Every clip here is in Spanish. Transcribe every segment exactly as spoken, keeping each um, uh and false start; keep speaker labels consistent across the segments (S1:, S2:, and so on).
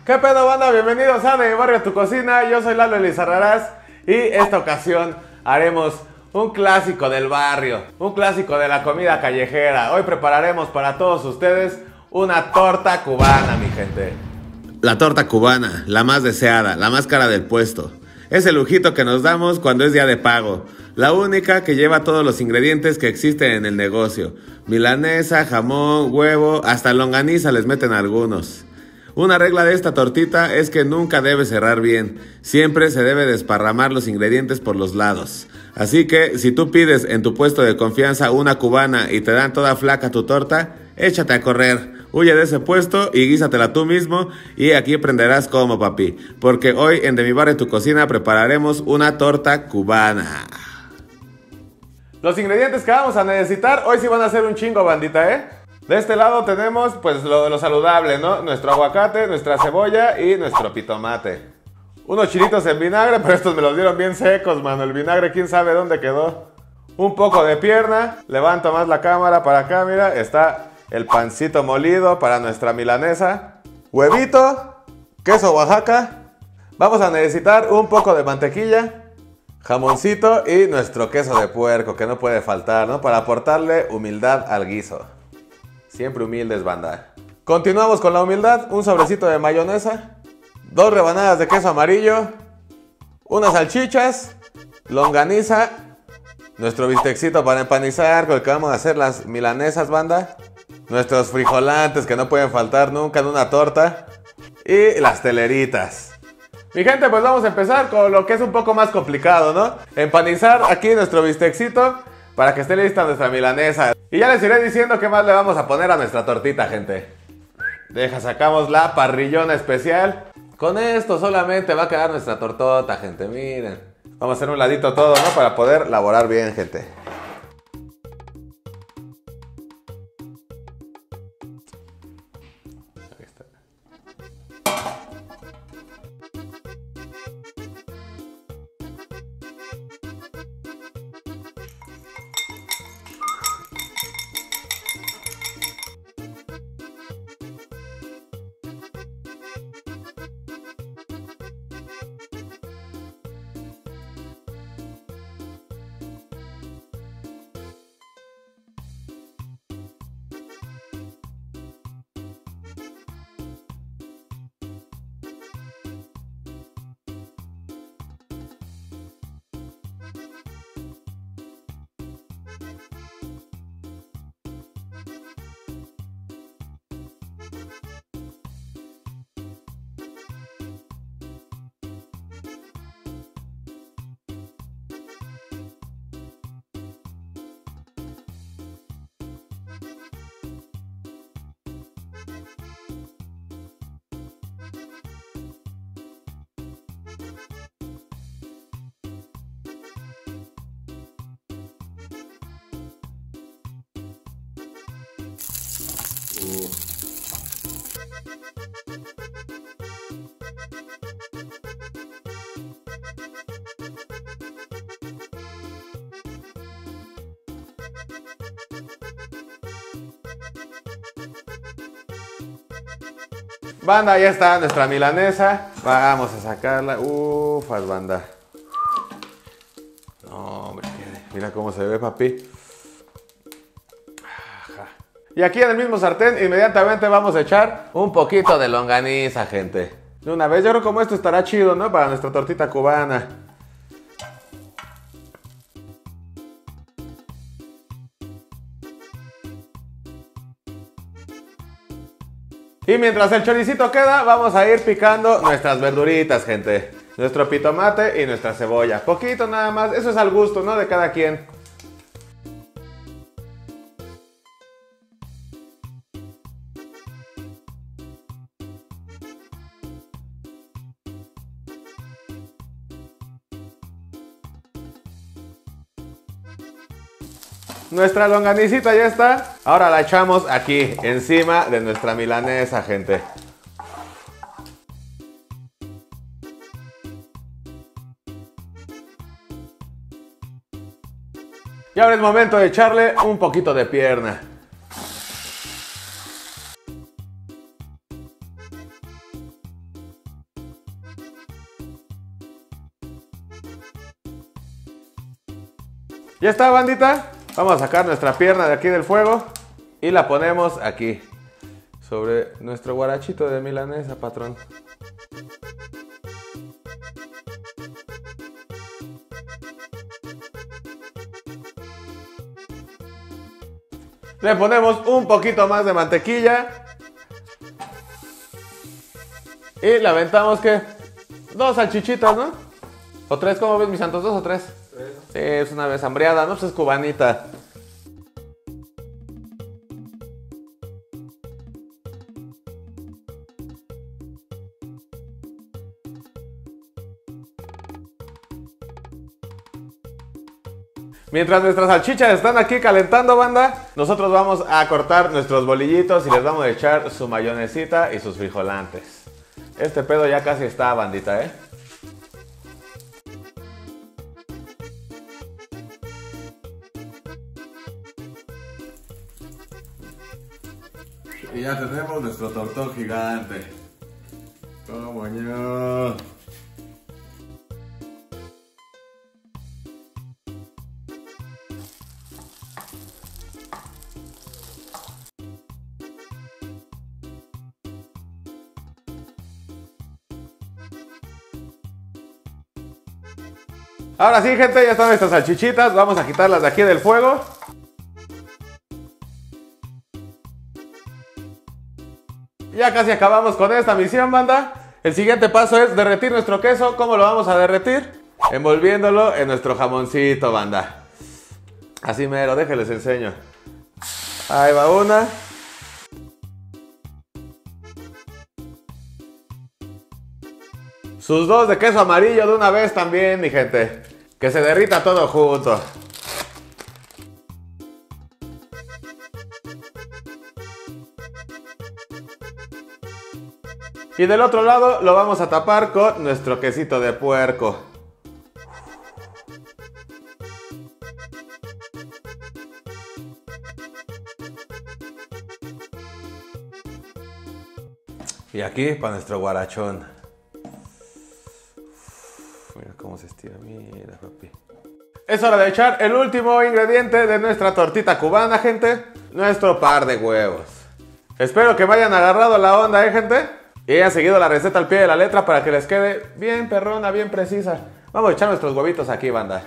S1: ¿Qué pedo, banda? Bienvenidos a De Mi Barrio a Tu Cocina. Yo soy Lalo Elizarrarás y esta ocasión haremos un clásico del barrio, un clásico de la comida callejera. Hoy prepararemos para todos ustedes una torta cubana, mi gente.
S2: La torta cubana, la más deseada, la más cara del puesto. Es el lujito que nos damos cuando es día de pago. La única que lleva todos los ingredientes que existen en el negocio. Milanesa, jamón, huevo, hasta longaniza les meten algunos. Una regla de esta tortita es que nunca debe cerrar bien. Siempre se debe desparramar los ingredientes por los lados. Así que si tú pides en tu puesto de confianza una cubana y te dan toda flaca tu torta, échate a correr. Huye de ese puesto y guísatela tú mismo y aquí aprenderás cómo, papi. Porque hoy en De Mi Barrio a Tu Cocina prepararemos una torta cubana.
S1: Los ingredientes que vamos a necesitar hoy sí van a ser un chingo, bandita, ¿eh? De este lado tenemos pues lo de lo saludable, ¿no? Nuestro aguacate, nuestra cebolla y nuestro pitomate. Unos chilitos en vinagre, pero estos me los dieron bien secos, mano. El vinagre quién sabe dónde quedó. Un poco de pierna. Levanto más la cámara para acá, mira. Está el pancito molido para nuestra milanesa. Huevito. Queso Oaxaca. Vamos a necesitar un poco de mantequilla. Jamoncito y nuestro queso de puerco, que no puede faltar, ¿no? Para aportarle humildad al guiso. Siempre humildes, banda. Continuamos con la humildad. Un sobrecito de mayonesa. Dos rebanadas de queso amarillo. Unas salchichas. Longaniza. Nuestro bistecito para empanizar, con el que vamos a hacer las milanesas, banda. Nuestros frijolantes que no pueden faltar nunca en una torta. Y las teleritas. Mi gente, pues vamos a empezar con lo que es un poco más complicado, ¿no? Empanizar aquí nuestro bistecito para que esté lista nuestra milanesa. Y ya les iré diciendo qué más le vamos a poner a nuestra tortita, gente. Deja, sacamos la parrillona especial. Con esto solamente va a quedar nuestra tortota, gente, miren. Vamos a hacer un ladito todo, ¿no? Para poder laborar bien, gente. Ahí está. Uh. Banda, ya está nuestra milanesa. Vamos a sacarla. Ufas, banda. No, hombre, mira cómo se ve, papi. Y aquí en el mismo sartén inmediatamente vamos a echar un poquito de longaniza, gente. De una vez, yo creo como esto estará chido, ¿no? Para nuestra tortita cubana. Y mientras el choricito queda, vamos a ir picando nuestras verduritas, gente. Nuestro pitomate y nuestra cebolla. Poquito nada más, eso es al gusto, ¿no? De cada quien. Nuestra longanicita ya está. Ahora la echamos aquí, encima de nuestra milanesa, gente. Y ahora es momento de echarle un poquito de pierna. Ya está, bandita. Vamos a sacar nuestra pierna de aquí del fuego y la ponemos aquí, sobre nuestro guarachito de milanesa, patrón. Le ponemos un poquito más de mantequilla. Y le aventamos, ¿qué? Dos salchichitas, ¿no? O tres, ¿cómo ves, mis santos? ¿Dos o tres? Tres. Sí, es una vez hambreada, ¿no? Pues es cubanita. Mientras nuestras salchichas están aquí calentando, banda, nosotros vamos a cortar nuestros bolillitos y les vamos a echar su mayonesita y sus frijolantes. Este pedo ya casi está, bandita, ¿eh? Y ya tenemos nuestro tortón gigante. ¡Cómo no! Ahora sí, gente, ya están nuestras salchichitas. Vamos a quitarlas de aquí del fuego. Ya casi acabamos con esta misión, banda. El siguiente paso es derretir nuestro queso. ¿Cómo lo vamos a derretir? Envolviéndolo en nuestro jamoncito, banda. Así mero, déjenles enseño. Ahí va una. Sus dos de queso amarillo de una vez también, mi gente. Que se derrita todo junto. Y del otro lado lo vamos a tapar con nuestro quesito de puerco. Y aquí para nuestro guarachón. Mira cómo se estira, mira, papi. Es hora de echar el último ingrediente de nuestra tortita cubana, gente. Nuestro par de huevos. Espero que me hayan agarrado la onda, ¿eh, gente? Y hayan seguido la receta al pie de la letra para que les quede bien perrona, bien precisa. Vamos a echar nuestros huevitos aquí, banda.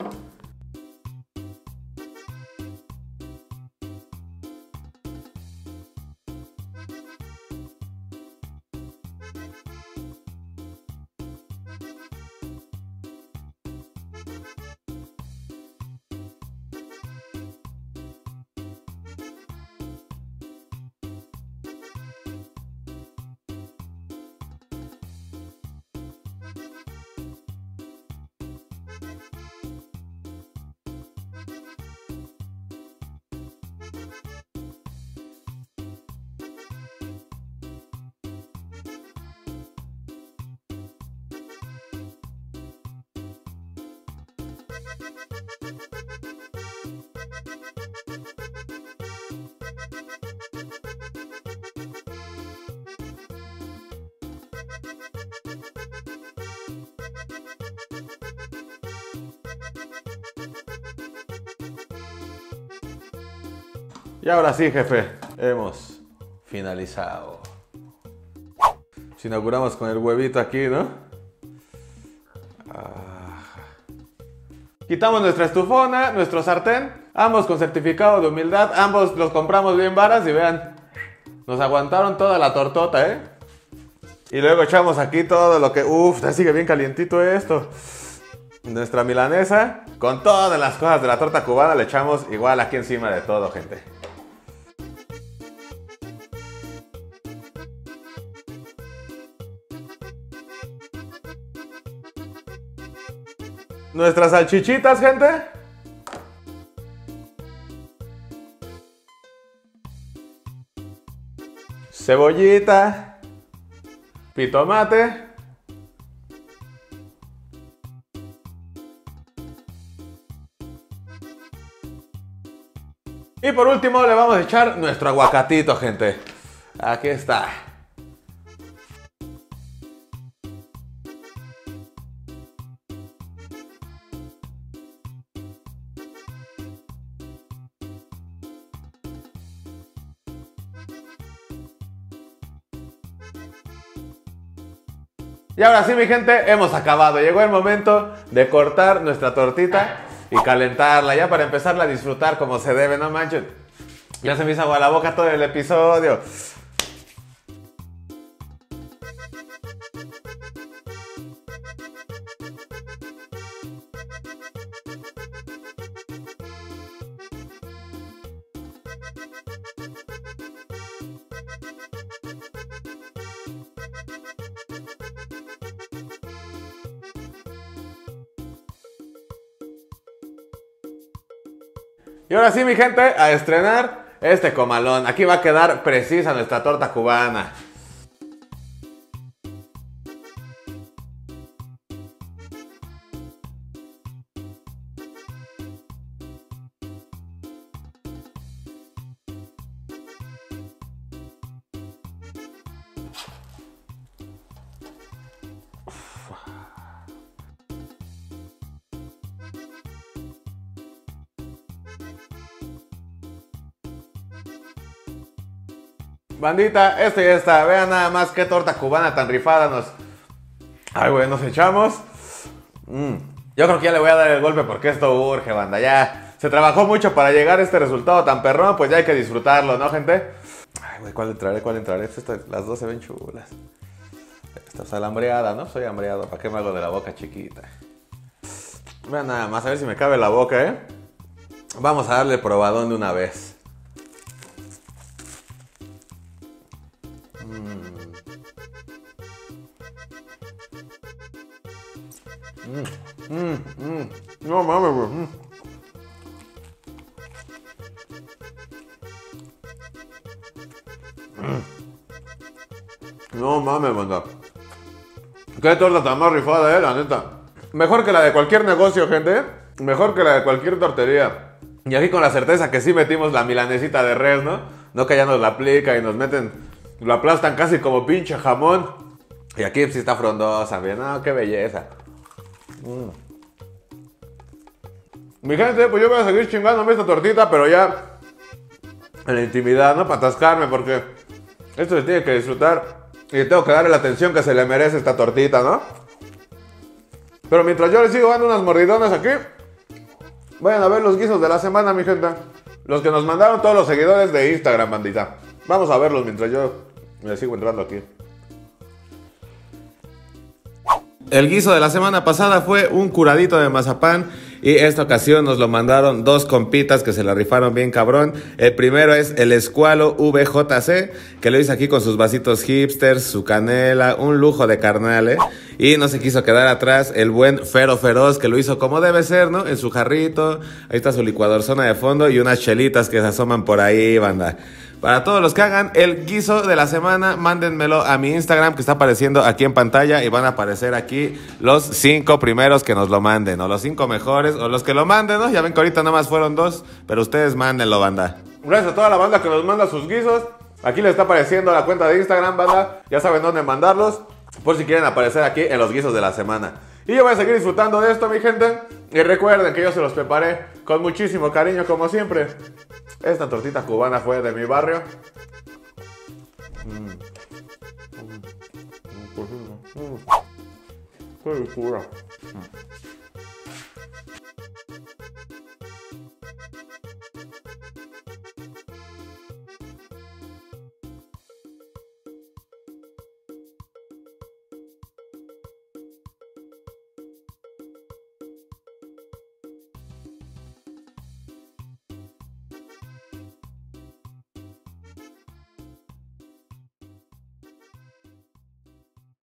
S1: Y ahora sí, jefe, hemos finalizado. Nos inauguramos con el huevito aquí, ¿no? Ah. Quitamos nuestra estufona, nuestro sartén, ambos con certificado de humildad, ambos los compramos bien varas y vean, nos aguantaron toda la tortota, ¿eh? Y luego echamos aquí todo lo que... Uf, ya sigue bien calientito esto. Nuestra milanesa, con todas las cosas de la torta cubana, le echamos igual aquí encima de todo, gente. Nuestras salchichitas, gente. Cebollita. Pitomate. Y por último le vamos a echar nuestro aguacatito, gente. Aquí está. Y ahora sí, mi gente, hemos acabado. Llegó el momento de cortar nuestra tortita y calentarla ya para empezarla a disfrutar como se debe, no manches. Ya se me hizo agua a la boca todo el episodio. Y ahora sí, mi gente, a estrenar este comalón. Aquí va a quedar precisa nuestra torta cubana. Bandita, esto ya está. Vean nada más qué torta cubana tan rifada nos... Ay, güey, nos echamos. Mm. Yo creo que ya le voy a dar el golpe porque esto urge, banda. Ya se trabajó mucho para llegar a este resultado tan perrón, pues ya hay que disfrutarlo, ¿no, gente? Ay, güey, ¿cuál entraré? ¿Cuál entraré? Esta, las dos se ven chulas. Esta es alambreada, ¿no? Soy hambreado. ¿Para qué me hago de la boca chiquita? Vean nada más, a ver si me cabe la boca, ¿eh? Vamos a darle probadón de una vez. Mm, mm, mm. No mames, güey. Mm. Mm. No mames, banda. Qué torta tan más rifada, eh, la neta. Mejor que la de cualquier negocio, gente. Mejor que la de cualquier tortería. Y aquí con la certeza que sí metimos la milanesita de res, ¿no? No que ya nos la aplica y nos meten, lo aplastan casi como pinche jamón. Y aquí sí está frondosa, bien. No, qué belleza. Mm. Mi gente, pues yo voy a seguir chingándome esta tortita, pero ya en la intimidad, ¿no? Para atascarme, porque esto se tiene que disfrutar y tengo que darle la atención que se le merece esta tortita, ¿no? Pero mientras yo les sigo dando unas mordidonas aquí, vayan a ver los guisos de la semana, mi gente. Los que nos mandaron todos los seguidores de Instagram, bandita. Vamos a verlos mientras yo les sigo entrando aquí.
S2: El guiso de la semana pasada fue un curadito de mazapán y esta ocasión nos lo mandaron dos compitas que se la rifaron bien cabrón. El primero es el Escualo V J C, que lo hizo aquí con sus vasitos hipsters, su canela, un lujo de carnal, ¿eh? Y no se quiso quedar atrás el buen Fero Feroz, que lo hizo como debe ser, ¿no? En su jarrito, ahí está su licuadorzona de fondo y unas chelitas que se asoman por ahí, banda. Para todos los que hagan el guiso de la semana, mándenmelo a mi Instagram que está apareciendo aquí en pantalla y van a aparecer aquí los cinco primeros que nos lo manden, o los cinco mejores, o los que lo manden, ¿no? Ya ven que ahorita nada más fueron dos, pero ustedes mándenlo, banda.
S1: Gracias a toda la banda que nos manda sus guisos. Aquí les está apareciendo la cuenta de Instagram, banda. Ya saben dónde mandarlos, por si quieren aparecer aquí en los guisos de la semana. Y yo voy a seguir disfrutando de esto, mi gente. Y recuerden que yo se los preparé con muchísimo cariño, como siempre. Esta tortita cubana fue de mi barrio. Mm. Mm. Mm. Mm. Qué locura. Mm.